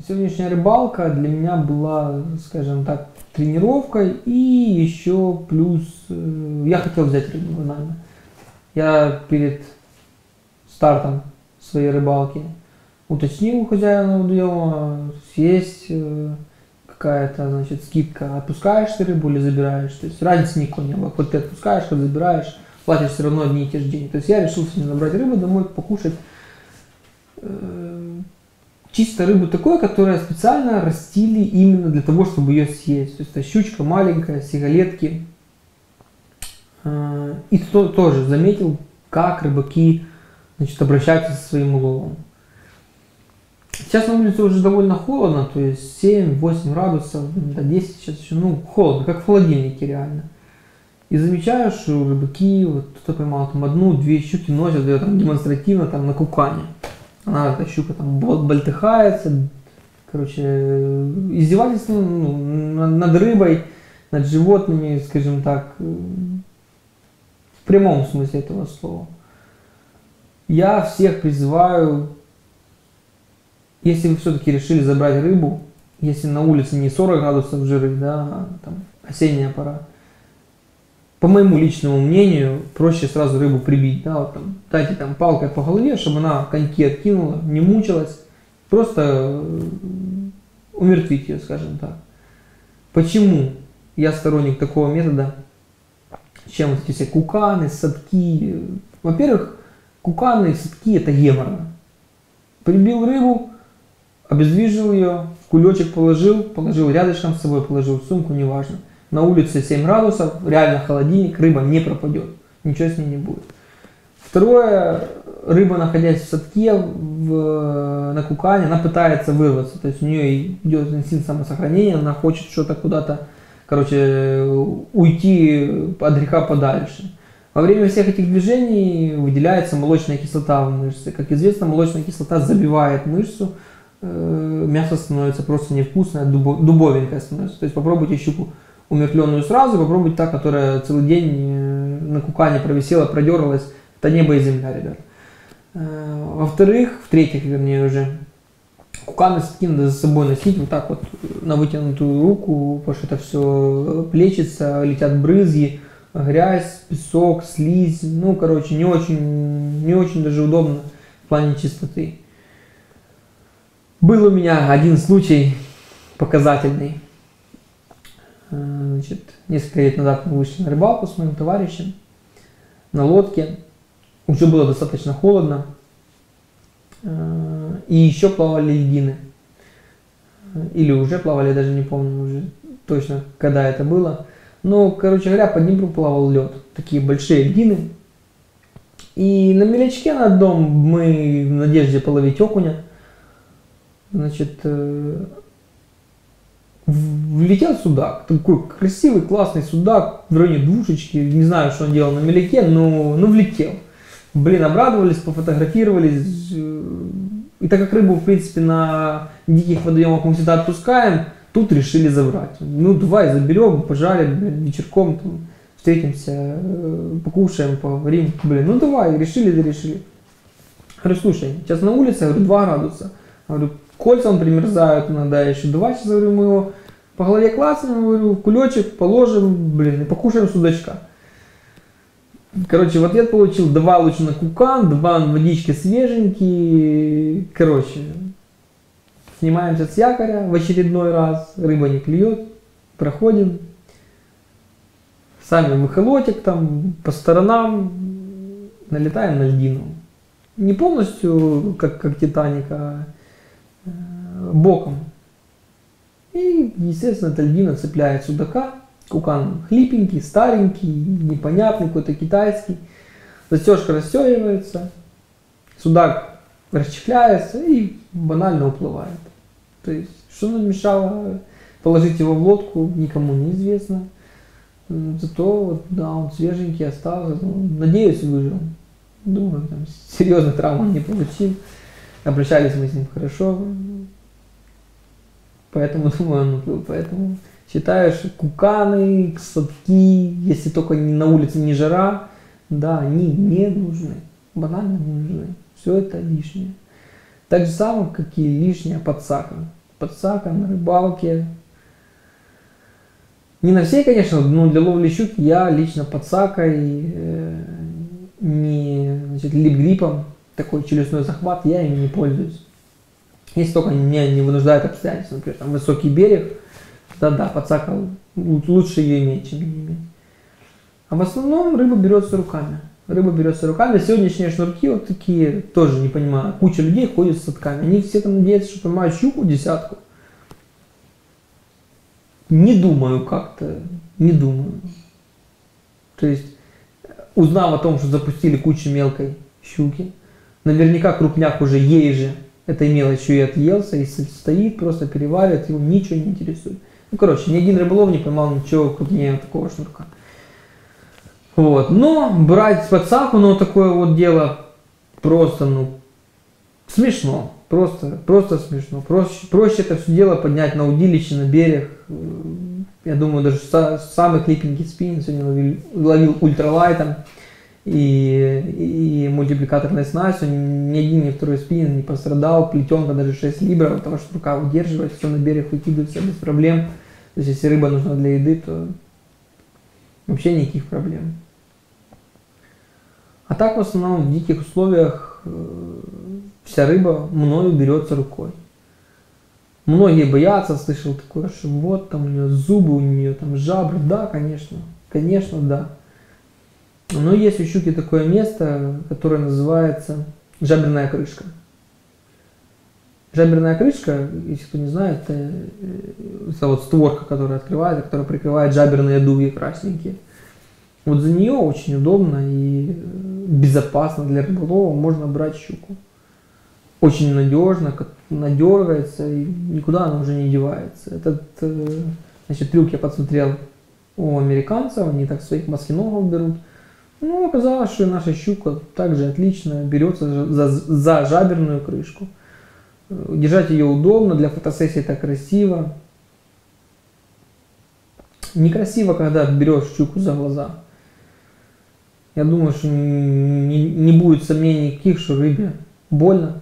Сегодняшняя рыбалка для меня была, скажем так, тренировкой, и еще плюс я хотел взять рыбу банально. Я перед стартом своей рыбалки уточнил у хозяина водоема, есть какая-то, значит, скидка, отпускаешь ты рыбу или забираешь. То есть разницы никакой не было. Хоть ты отпускаешь, хоть забираешь, платишь все равно одни и те же деньги. То есть я решил сегодня набрать рыбу домой, покушать. Чисто рыбу такой, которая специально растили именно для того, чтобы ее съесть. То есть это щучка маленькая, сигалетки. И кто тоже заметил, как рыбаки, значит, обращаются со своим уловом. Сейчас на улице уже довольно холодно, то есть 7-8 градусов, до 10 сейчас еще, ну, холодно, как в холодильнике реально. И замечаю, что рыбаки, вот кто-то поймал там одну-две щуки, носят ее там демонстративно там на кукане. Она, эта щука там болтыхается, короче, издевательство над рыбой, над животными, скажем так, в прямом смысле этого слова. Я всех призываю, если вы все-таки решили забрать рыбу, если на улице не 40 градусов жары, да, а там осенняя пора, по моему личному мнению, проще сразу рыбу прибить, да, вот там, дайте там палкой по голове, чтобы она коньки откинула, не мучилась, просто умертвить ее, скажем так. Почему я сторонник такого метода, чем вот эти все куканы, садки? Во-первых, куканы и садки это геморно. Прибил рыбу, обездвижил ее, в кулечек положил рядышком с собой, положил в сумку, неважно. На улице 7 градусов, реально холодильник, рыба не пропадет, ничего с ней не будет. Второе, рыба, находясь в садке, на кукане, она пытается вырваться, то есть у нее идет инстинкт самосохранения, она хочет что-то куда-то, короче, уйти от греха подальше. Во время всех этих движений выделяется молочная кислота в мышце. Как известно, молочная кислота забивает мышцу, мясо становится просто невкусное, дубовенькое становится. То есть попробуйте щуку умертвленную сразу, попробуйте та, которая целый день на кукане провисела, продерлась. Это небо и земля, ребят. В-третьих, вернее уже, куканы садки надо за собой носить вот так вот на вытянутую руку, потому что это все плечится, летят брызги, грязь, песок, слизь. Ну, короче, не очень даже удобно в плане чистоты. Был у меня один случай показательный. Значит, несколько лет назад мы вышли на рыбалку с моим товарищем на лодке. Уже было достаточно холодно. И еще плавали льдины. Или уже плавали, я даже не помню уже точно, когда это было. Но, короче говоря, по Днепру плавал лед. Такие большие льдины. И на мелячке на одном мы в надежде половить окуня, значит, влетел судак. Такой красивый, классный судак в районе двушечки. Не знаю, что он делал на меляке, но влетел. Блин, обрадовались, пофотографировались. И так как рыбу, в принципе, на диких водоемах мы всегда отпускаем, тут решили забрать. Ну, давай заберем, пожарим, вечерком там, встретимся, покушаем, поговорим. Блин, ну давай, решили. Говорю, слушай, сейчас на улице, говорю, 2 градуса. Говорю, кольца он примерзают иногда, еще 2 часа, говорю, мы его по голове классным, говорю, в кулечек положим, блин, и покушаем судачка. Короче, в ответ получил, давай лучше на кукан, давай он водички свеженький. Короче, снимаемся с якоря в очередной раз, рыба не клюет, проходим. Сами в эхолотик там, по сторонам, налетаем на льдину. Не полностью, как Титаник, а боком. И, естественно, эта льдина цепляет судака. Кукан хлипенький, старенький, непонятный, какой-то китайский. Застежка расстегивается, судак расчехляется и банально уплывает. То есть, что нам мешало положить его в лодку, никому не известно. Зато, вот, да, он свеженький остался. Надеюсь, выжил. Думаю, там серьезных травм он не получил. Обращались мы с ним хорошо. Поэтому, думаю, он уплыл. Поэтому считаю, что куканы, садки, если только на улице не жара, да, они не нужны. Банально не нужны. Все это лишнее. Так же самое, как и лишняя подсака. подсака на рыбалке. Не на всей, конечно, но для ловли щуки я лично подсакой, не, значит, лип-гриппом, такой челюстной захват, я ими не пользуюсь. Если только меня не вынуждают обстоятельства, например, там высокий берег, да, подсака лучше ее иметь, чем не иметь. А в основном рыба берется руками. Рыба берется руками. Сегодняшние шнурки вот такие, тоже не понимаю. Куча людей ходит с садками. Они все там надеются, что поймают щуку, десятку. Не думаю как-то, не думаю. То есть, узнав о том, что запустили кучу мелкой щуки, наверняка крупняк уже ей же этой мелочью и отъелся, и стоит, просто переваривает, его ничего не интересует. Ну, короче, ни один рыболов не поймал ничего крупнее такого шнурка. Вот. Но брать подсаку, ну, такое вот дело просто, ну, смешно. Просто смешно. Проще это все дело поднять на удилище, на берег. Я думаю, даже самый клиппенький спиннинг сегодня ловил ультралайтом и мультипликаторной снастью. Ни один, ни второй спиннинг не пострадал. Плетенка даже 6 либров, потому что рука удерживает, все на берег выкидывается без проблем. То есть, если рыба нужна для еды, то вообще никаких проблем. А так, в основном, в диких условиях вся рыба мною берется рукой. Многие боятся, слышал такое, что вот там у нее зубы, у нее там жабры. Да, конечно, да. Но есть у щуки такое место, которое называется жаберная крышка. Жаберная крышка, если кто не знает, это вот створка, которая открывается, которая прикрывает жаберные дуги красненькие. Вот за нее очень удобно и безопасно для рыболова можно брать щуку. Очень надежно, надергается и никуда она уже не девается. Этот, значит, трюк я подсмотрел у американцев, они так своих маскиногов берут. Ну, оказалось, что и наша щука также отлично берется за жаберную крышку. Держать ее удобно, для фотосессии это красиво. Некрасиво, когда берешь щуку за глаза. Я думаю, что не будет сомнений никаких, что рыбе больно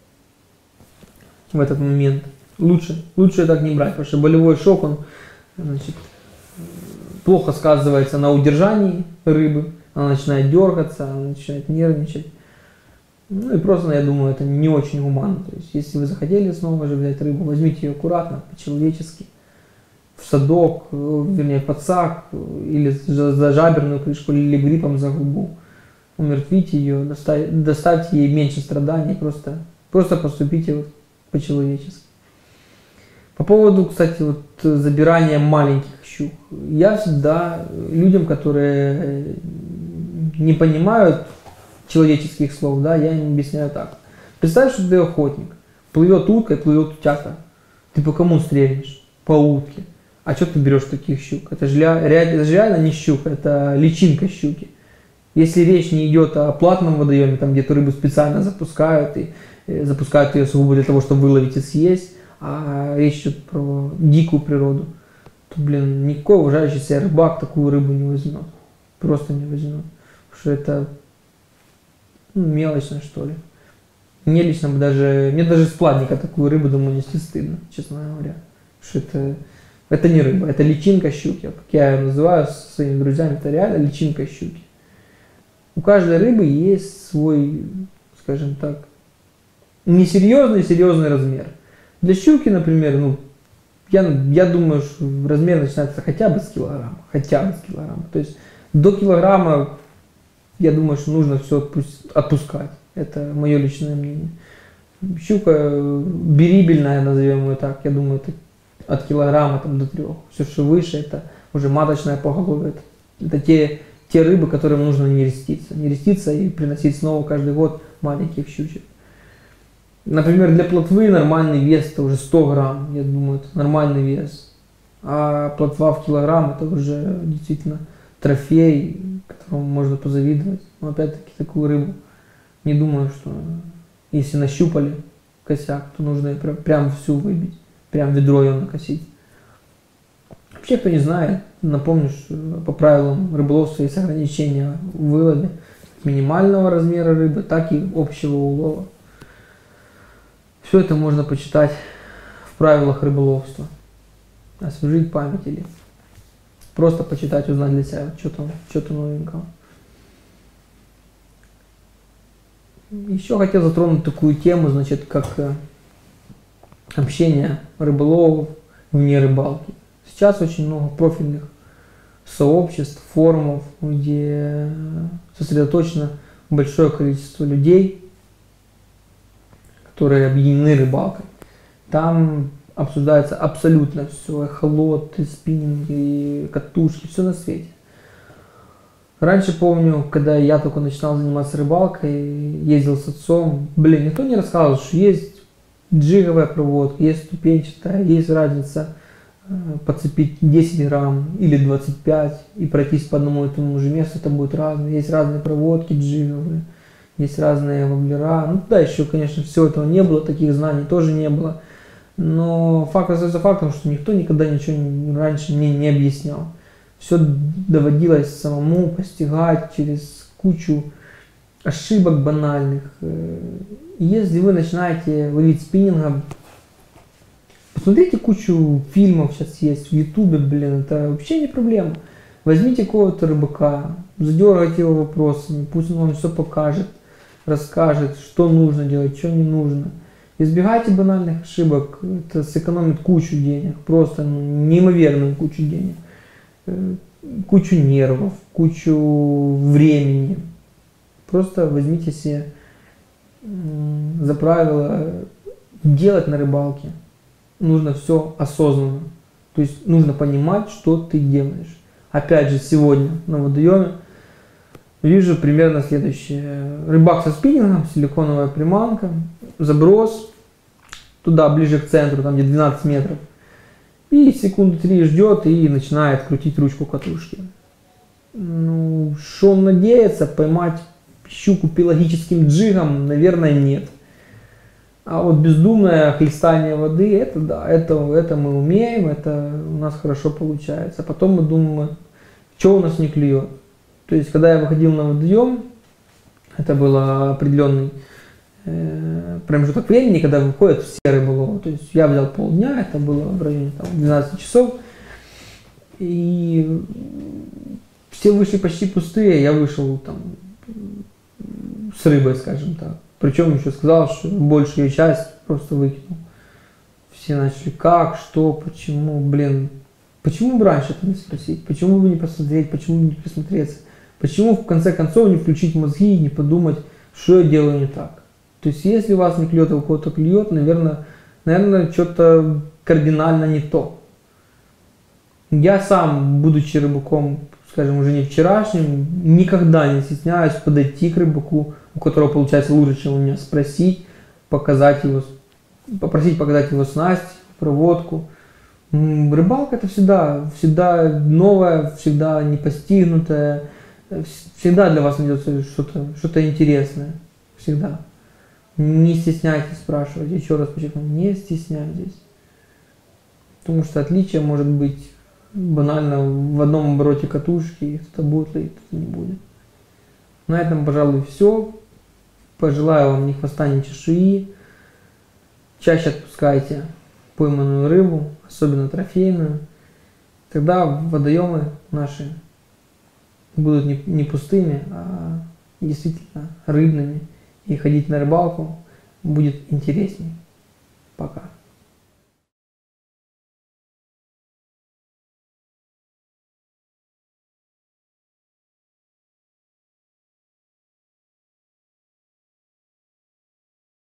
в этот момент. Лучше так не брать, потому что болевой шок, он, значит, плохо сказывается на удержании рыбы. Она начинает дергаться, она начинает нервничать. Ну и просто, я думаю, это не очень гуманно. То есть, если вы захотели снова же взять рыбу, возьмите ее аккуратно, по-человечески, в садок, вернее, в подсак, или за жаберную крышку, или гриппом за губу. Умертвите ее, доставьте ей меньше страданий, просто поступите вот по-человечески. По поводу, кстати, вот забирания маленьких щук. Я всегда людям, которые не понимают человеческих слов, да, я им объясняю так. Представь, что ты охотник. Плывет утка, плывет утята. Ты по кому стрельнешь? По утке. А что ты берешь таких щук? Это же реально не щука, это личинка щуки. Если речь не идет о платном водоеме, там где-то рыбу специально запускают, и запускают ее сугубо для того, чтобы выловить и съесть, а речь идет про дикую природу, то, блин, никакой уважающий себя рыбак такую рыбу не возьмет. Просто не возьмет. Потому что это мелочно, что ли. Мне лично мне даже с платника такую рыбу, думаю, нести стыдно, честно говоря. Потому что это не рыба, это личинка щуки. Как я ее называю со своими друзьями, это реально личинка щуки. У каждой рыбы есть свой, скажем так, серьезный размер. Для щуки, например, ну, я думаю, что размер начинается хотя бы с килограмма. То есть до килограмма, я думаю, что нужно все отпускать. Это мое личное мнение. Щука берибельная, назовем ее так, я думаю, это от килограмма там, до 3. Все, что выше, это уже маточное поголовье. Это те рыбы, которым нужно нереститься и приносить снова каждый год маленьких щучек. Например, для плотвы нормальный вес это уже 100 грамм, я думаю, это нормальный вес. А плотва в килограмм это уже действительно трофей, которому можно позавидовать. Но опять-таки такую рыбу не думаю, что если нащупали косяк, то нужно ее прям всю выбить, прям ведро ее накосить. Вообще, кто не знает, напомню, что по правилам рыболовства есть ограничения в вылове минимального размера рыбы, так и общего улова. Все это можно почитать в правилах рыболовства. Освежить память или просто почитать, узнать для себя что-то новенького. Еще хотел затронуть такую тему, значит, как общение рыболовов вне рыбалки. Сейчас очень много профильных сообществ, форумов, где сосредоточено большое количество людей, которые объединены рыбалкой. Там обсуждается абсолютно все, эхолоты, спиннинги, катушки, все на свете. Раньше помню, когда я только начинал заниматься рыбалкой, ездил с отцом, никто не рассказывал, что есть джиговая проводка, есть ступенчатая, есть разница подцепить 10 грамм или 25 и пройтись по одному и тому же месту, это будет разное. Есть разные проводки джиговые, есть разные воблера. Ну да, еще, конечно, всего этого не было, таких знаний тоже не было. Но факт остается фактом, что никто никогда ничего раньше мне не объяснял. Все доводилось самому постигать через кучу ошибок банальных. Если вы начинаете ловить спиннингом, посмотрите кучу фильмов сейчас есть в ютубе, это вообще не проблема. Возьмите какого-то рыбака, задергайте его вопросами, пусть он вам все покажет, расскажет, что нужно делать, что не нужно. Избегайте банальных ошибок, это сэкономит кучу денег, просто неимоверную кучу денег, кучу нервов, кучу времени. Просто возьмите себе за правило делать на рыбалке. Нужно все осознанно, то есть нужно понимать, что ты делаешь. Опять же, сегодня на водоеме вижу примерно следующее. Рыбак со спиннингом, силиконовая приманка, заброс, туда ближе к центру, там где 12 метров. И секунды 3 ждет и начинает крутить ручку катушки. Ну, что он надеется поймать щуку пелагическим джигом, наверное, нет. А вот бездумное хлестание воды, это да, это мы умеем, это у нас хорошо получается. Потом мы думаем, что у нас не клюет. То есть, когда я выходил на водоем, это был определенный промежуток времени, когда выходят все рыболовы. То есть, я взял полдня, это было в районе 12 часов. И все вышли почти пустые, я вышел с рыбой, скажем так. Причем еще сказал, что большую ее часть просто выкинул. Все начали, как, что, почему, почему бы раньше это не спросить, почему бы не посмотреть, почему бы не присмотреться, почему в конце концов не включить мозги и не подумать, что я делаю не так. То есть, если у вас не клюет, а у кого-то клюет, наверное, что-то кардинально не то. Я сам, будучи рыбаком, скажем, уже не вчерашним, никогда не стесняюсь подойти к рыбаку, у которого получается лучше, чем у меня, попросить показать его снасть, проводку. Рыбалка это всегда новое, всегда непостигнутое, всегда для вас найдется что-то интересное, всегда. Не стесняйтесь спрашивать, еще раз подчеркну, не стесняйтесь. Потому что отличие может быть банально в одном обороте катушки, кто-то будет ловить, кто-то не будет. На этом, пожалуй, все. Пожелаю вам ни хвоста, ни чешуи. Чаще отпускайте пойманную рыбу, особенно трофейную. Тогда водоемы наши будут не пустыми, а действительно рыбными. И ходить на рыбалку будет интереснее. Пока.